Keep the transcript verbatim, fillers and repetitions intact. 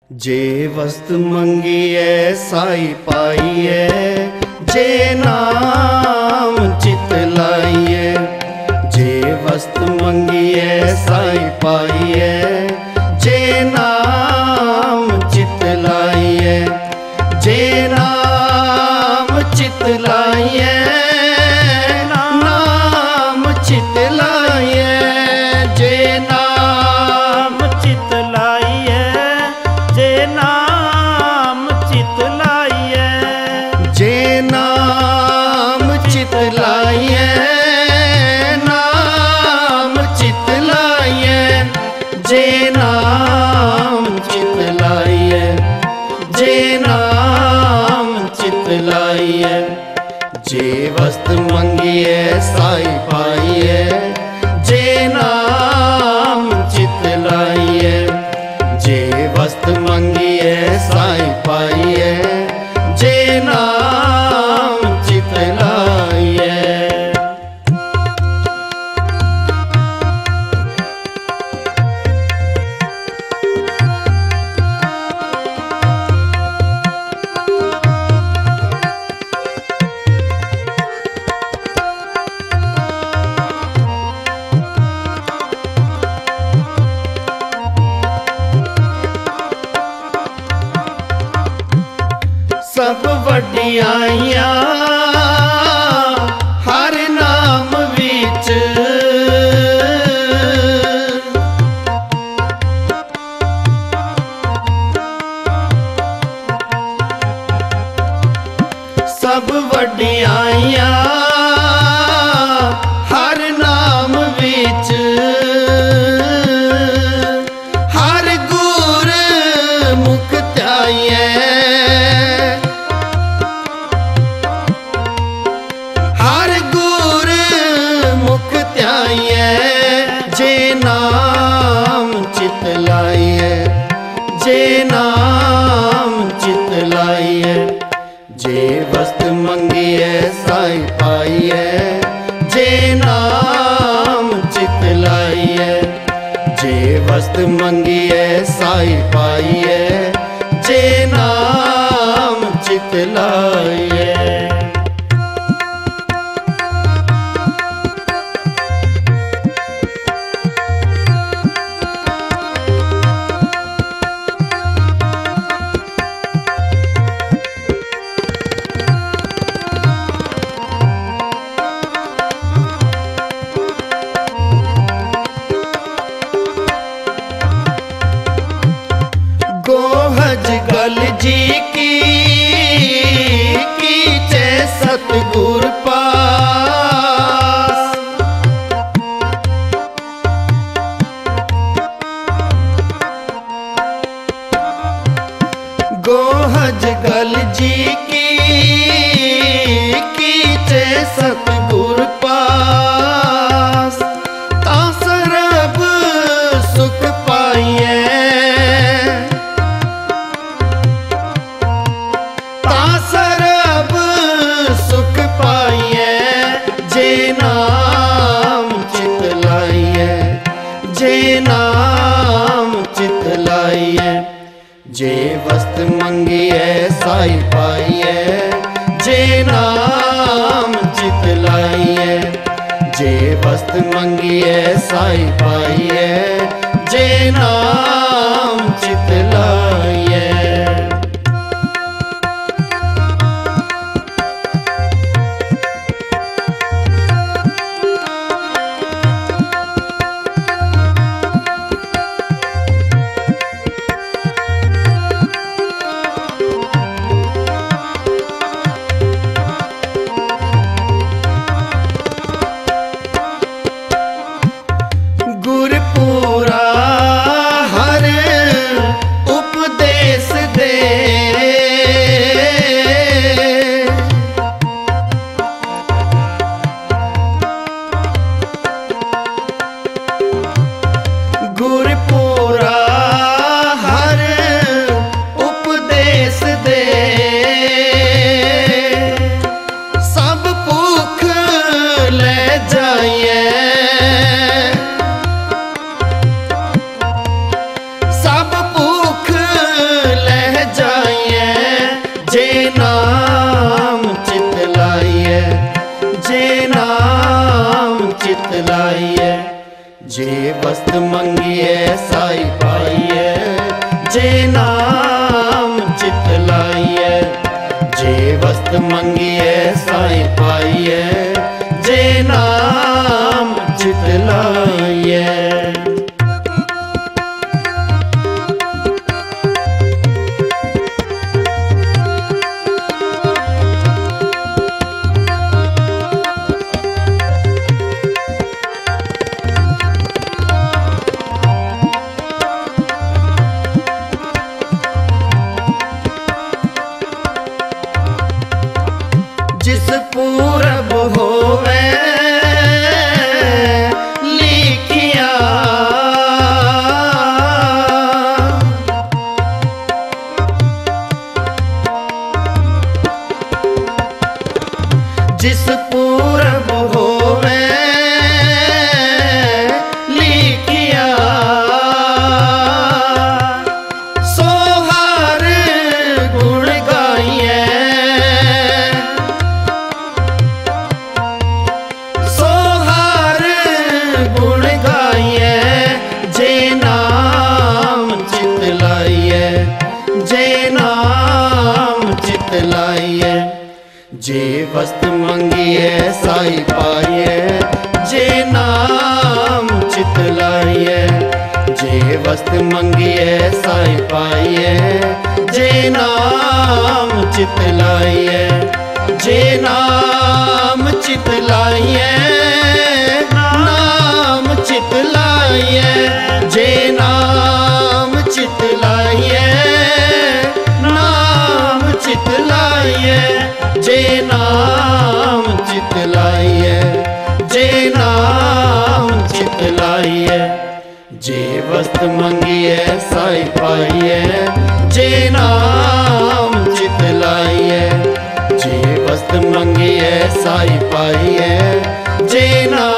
जे वस्तु मंगिए साई पाइए, जे नाम चित लाइए। जे वस्तु मंगिए साई पाइए, जे नाम चित लाइए। जे नाम चित लाइए, नाम चित लाइए। जे नाम चित लाइए, जे नाम चित लाइए। जे नाम चित लाइए, नाम चित लाइए। जे नाम चित लाइए, जे नाम चित लाइए। जे वस्तु मंगिए साई पाइए, जे नाम चित लाइए। जे वस्तु मंगिए साई पाइए, जे नाम चित लाइए। सब वडियाइयां हर नाम विच, सब वडियाइयां हर नाम विच। हर गुर मुख ध्याइए, जे नाम चित लाइए, जे नाम चित लाइए। जे वस्तु मंगिए साई पाइए, जे नाम चित लाइए। जे वस्तु मंगिए साई पाइए, जे नाम चित लाइए। गोहज गल जी की कीचे सतगुर पास। गोहज गल जी की कीचे सतगुर पास। ता सरब सुख पाइए, सरब सुख पाइए। जे नाम चित लाइए, जे नाम चित लाइए। जे वस्तु मंगिए साई पाइए, जे नाम चित लाइए। जे वस्तु मंगिए साई पाइए, जे नाम चित लाइए। गुरपुरा हर वस्त मंगिए साई पाइए, जे नाम चित लाइए। जे वस्त मंगिए साई पाइए, जे नाम चित लाइए। जिस पूरब होवे लिखिया, जिस पूरब होवे लिखिया, सो हर गुण गाइए, सो हर गुण गाइए। जे नाम चित लाइए, जे नाम चित लाइए। जे वस्त मंगिए साई पाइए, जे नाम चित लाइए। जे वस्त मंगिए साई पाइए, जे नाम चित लाइए। जे नाम चित लाइए, नाम चित लाइए। जे नाम चित लाइए, नाम चित लाइए। जे नाम चित लाइए, जे नाम चित लाइए। जे वस्त मंगिए साई पाइए, जे नाम चित लाइए। जे वस्त मंगिए साई पाइए, जे नाम